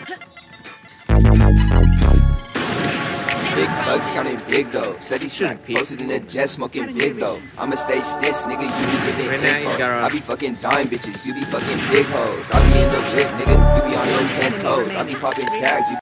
Big bucks counting big dough. Said he smack posted in a jet smoking big dough. I'ma stay stitched, nigga. You be giving info. I be fucking dime bitches. You be fucking big hoes. I be in those lit, nigga. You be on your 10 toes. I be popping tags. You